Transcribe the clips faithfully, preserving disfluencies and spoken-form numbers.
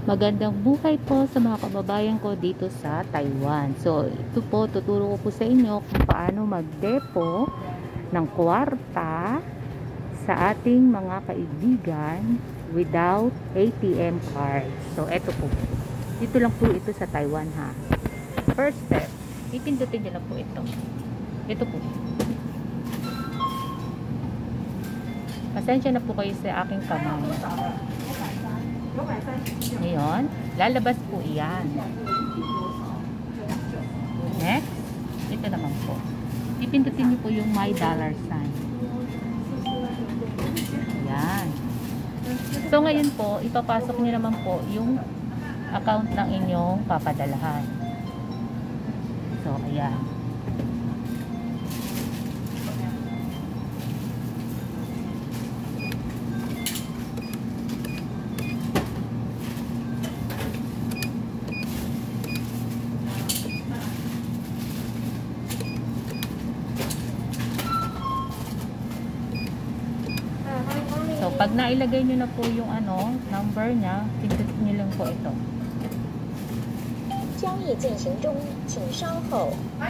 Magandang buhay po sa mga kababayan ko dito sa Taiwan. So, ito po, tuturo ko po sa inyo kung paano mag-depo ng kwarta sa ating mga kaibigan without A T M card. So, ito po. Dito lang po ito sa Taiwan, ha. First step, ipindutin nyo lang po ito. Ito po. Pasensya na po kayo sa aking kamay. Ngayon, lalabas po iyan. Next, ito naman po. Ipindutin niyo po yung my dollar sign. Ayan. So, ngayon po, ipapasok niyo naman po yung account ng inyong papadalahan. So, ayan. So, pag nailagay nyo na po yung ano, number niya, pindutin nyo lang po ito. 交易进行中，请稍后。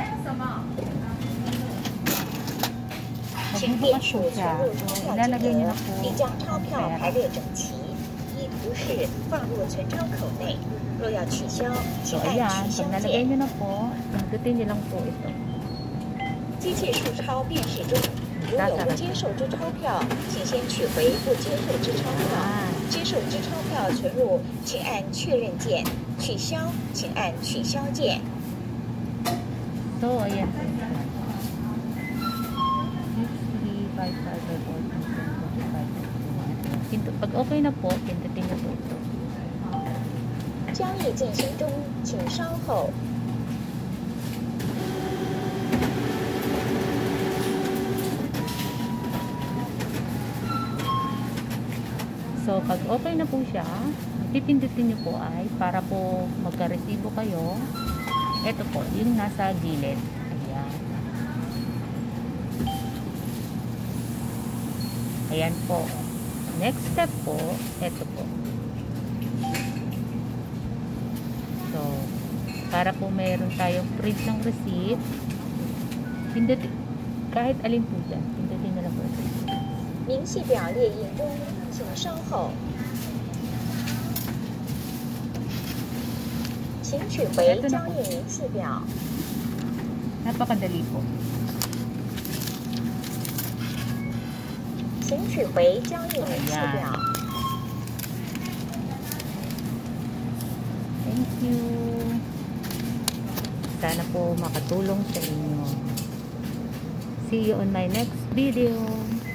请点数存入钞票金额，并将钞票排列整齐，依图示放入存钞口内。若要取消，请 So, 按 ayan. 取消 Pag nalagay 键。 nyo na po, pindutin nyo lang po ito. 机器数钞辨识中，如有不接受之钞票，请先取回不接受之钞票。接受之钞票存入，请按确认键；取消，请按取消键。 So, ayan. Pag okay na po, pindutin nyo po ito. 交易进行中，请稍后。 So, pag okay na po siya, pipindutin nyo po ay para po magka-resibo kayo. Ito po, yung nasa gilid. Ayan. Ayan po. Next step po, ito po. So, para po mayroon tayong print ng receipt, pindutin, kahit alin po dyan, pindutin na lang po ito. 明细表列印中，请稍后。请取回交易明细表。 Napakadali po. 请取回交易明细表。 Thank you. Sana po makatulong sa inyo. See you on my next video.